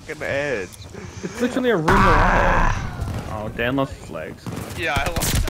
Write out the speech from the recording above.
fucking edge. It's literally a room away. Oh, Dan lost his legs. Yeah, I lost.